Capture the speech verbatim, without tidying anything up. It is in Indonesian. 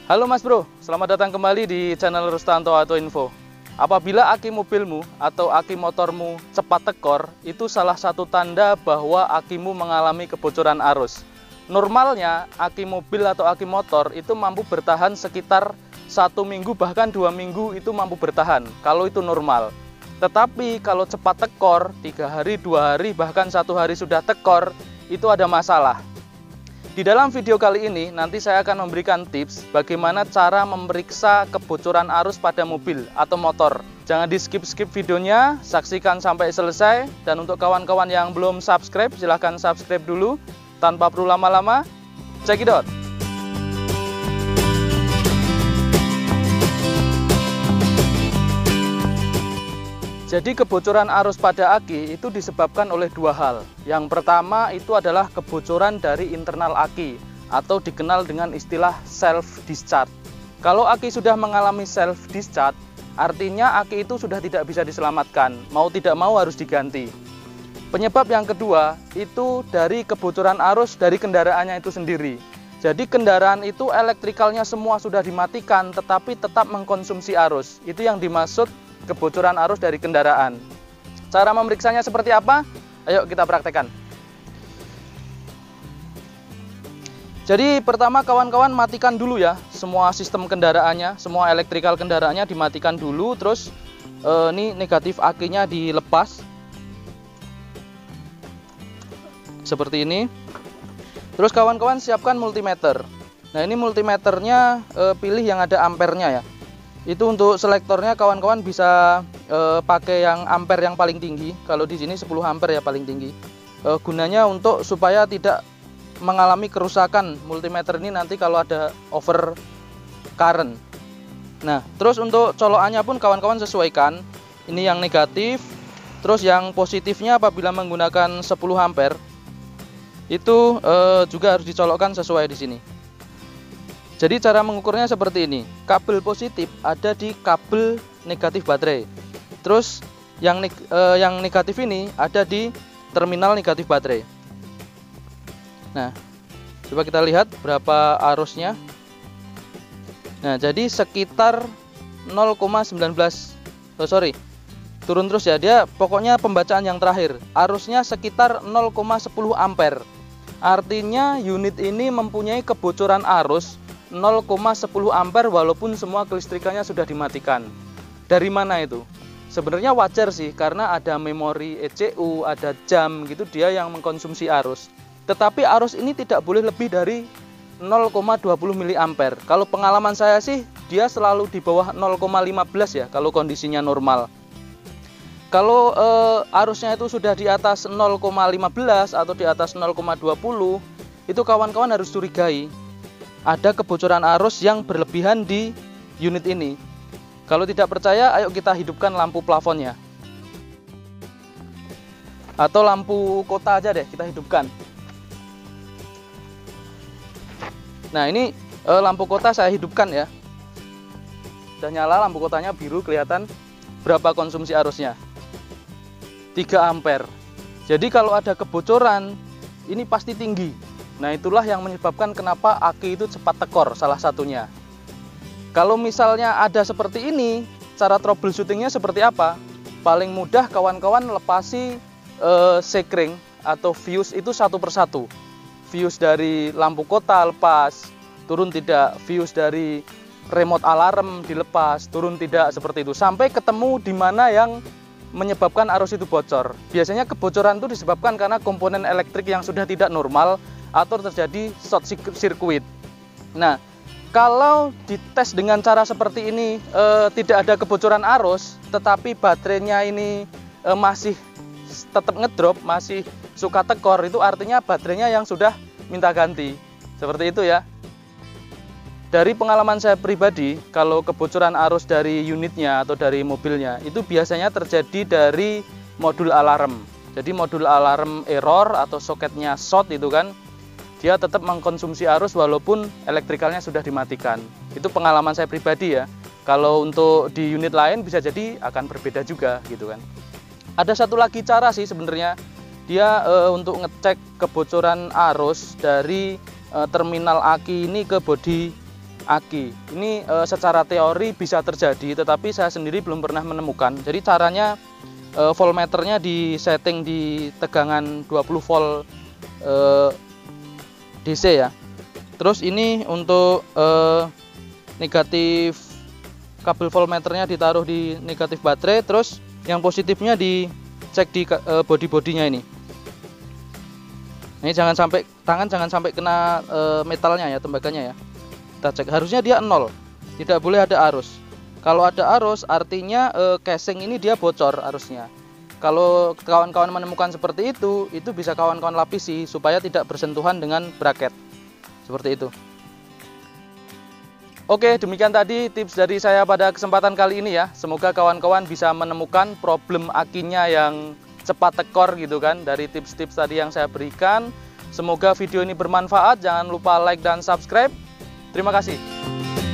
Halo Mas Bro, selamat datang kembali di channel Rustanto Auto Info. Apabila aki mobilmu atau aki motormu cepat tekor, itu salah satu tanda bahwa akimu mengalami kebocoran arus. Normalnya, aki mobil atau aki motor itu mampu bertahan sekitar satu minggu bahkan dua minggu itu mampu bertahan, kalau itu normal. Tetapi kalau cepat tekor, tiga hari, dua hari, bahkan satu hari sudah tekor, itu ada masalah. Di dalam video kali ini, nanti saya akan memberikan tips bagaimana cara memeriksa kebocoran arus pada mobil atau motor. Jangan di skip-skip videonya, saksikan sampai selesai. Dan untuk kawan-kawan yang belum subscribe, silahkan subscribe dulu. Tanpa perlu lama-lama, check it out! Jadi kebocoran arus pada aki itu disebabkan oleh dua hal. Yang pertama itu adalah kebocoran dari internal aki atau dikenal dengan istilah self discharge. Kalau aki sudah mengalami self discharge, artinya aki itu sudah tidak bisa diselamatkan, mau tidak mau harus diganti. Penyebab yang kedua itu dari kebocoran arus dari kendaraannya itu sendiri. Jadi kendaraan itu elektrikalnya semua sudah dimatikan tetapi tetap mengkonsumsi arus. Itu yang dimaksud kebocoran arus dari kendaraan. Cara memeriksanya seperti apa? Ayo kita praktekkan. Jadi pertama kawan-kawan matikan dulu ya semua sistem kendaraannya, semua elektrikal kendaraannya dimatikan dulu. Terus eh, ini negatif akinya dilepas seperti ini. Terus kawan-kawan siapkan multimeter. Nah ini multimeternya eh, pilih yang ada ampernya ya. Itu untuk selektornya kawan-kawan bisa e, pakai yang ampere yang paling tinggi. Kalau di sini sepuluh ampere ya paling tinggi. E, gunanya untuk supaya tidak mengalami kerusakan multimeter ini nanti kalau ada over current. Nah, terus untuk colokannya pun kawan-kawan sesuaikan. Ini yang negatif. Terus yang positifnya apabila menggunakan sepuluh ampere itu e, juga harus dicolokkan sesuai di sini. Jadi cara mengukurnya seperti ini. Kabel positif ada di kabel negatif baterai. Terus yang neg eh, yang negatif ini ada di terminal negatif baterai. Nah, coba kita lihat berapa arusnya. Nah, jadi sekitar nol koma satu sembilan. Oh, sorry. Turun terus ya. Dia pokoknya pembacaan yang terakhir. Arusnya sekitar nol koma satu nol ampere. Artinya unit ini mempunyai kebocoran arus nol koma satu nol ampere walaupun semua kelistrikannya sudah dimatikan. Dari mana itu? Sebenarnya wajar sih karena ada memori E C U, ada jam gitu dia yang mengkonsumsi arus. Tetapi arus ini tidak boleh lebih dari nol koma dua nol miliampere. Kalau pengalaman saya sih dia selalu di bawah nol koma lima belas ya kalau kondisinya normal. Kalau eh, arusnya itu sudah di atas nol koma lima belas atau di atas nol koma dua nol, itu kawan-kawan harus curigai. Ada kebocoran arus yang berlebihan di unit ini. Kalau tidak percaya, ayo kita hidupkan lampu plafonnya. Atau lampu kota aja deh, kita hidupkan. Nah ini eh, lampu kota saya hidupkan ya. Sudah nyala lampu kotanya biru, kelihatan berapa konsumsi arusnya. tiga ampere. Jadi kalau ada kebocoran, ini pasti tinggi. Nah itulah yang menyebabkan kenapa aki itu cepat tekor salah satunya. Kalau misalnya ada seperti ini, cara troubleshootingnya seperti apa? Paling mudah kawan-kawan lepasi eh, sekring atau fuse itu satu persatu. Fuse dari lampu kota lepas, turun tidak. Fuse dari remote alarm dilepas, turun tidak, seperti itu. Sampai ketemu di mana yang menyebabkan arus itu bocor. Biasanya kebocoran itu disebabkan karena komponen elektrik yang sudah tidak normal atau terjadi short circuit. Nah, kalau dites dengan cara seperti ini e, tidak ada kebocoran arus, tetapi baterainya ini e, masih tetap ngedrop, masih suka tekor, itu artinya baterainya yang sudah minta ganti. Seperti itu ya. Dari pengalaman saya pribadi, kalau kebocoran arus dari unitnya atau dari mobilnya, itu biasanya terjadi dari modul alarm. Jadi modul alarm error atau soketnya short itu kan, dia tetap mengkonsumsi arus walaupun elektrikalnya sudah dimatikan. Itu pengalaman saya pribadi ya. Kalau untuk di unit lain bisa jadi akan berbeda juga gitu kan. Ada satu lagi cara sih sebenarnya. Dia e, untuk ngecek kebocoran arus dari e, terminal aki ini ke bodi aki. Ini e, secara teori bisa terjadi, tetapi saya sendiri belum pernah menemukan. Jadi caranya e, voltmeternya di setting di tegangan dua puluh volt e, D C ya. Terus ini untuk e, negatif kabel voltmeternya ditaruh di negatif baterai, terus yang positifnya dicek di e, body-bodinya ini. Ini jangan sampai tangan jangan sampai kena e, metalnya ya, tembaganya ya. Kita cek, harusnya dia nol, tidak boleh ada arus. Kalau ada arus artinya e, casing ini dia bocor arusnya. Kalau kawan-kawan menemukan seperti itu, itu bisa kawan-kawan lapisi supaya tidak bersentuhan dengan bracket seperti itu. Oke, demikian tadi tips dari saya pada kesempatan kali ini ya. Semoga kawan-kawan bisa menemukan problem akinya yang cepat tekor gitu kan dari tips-tips tadi yang saya berikan. Semoga video ini bermanfaat. Jangan lupa like dan subscribe. Terima kasih.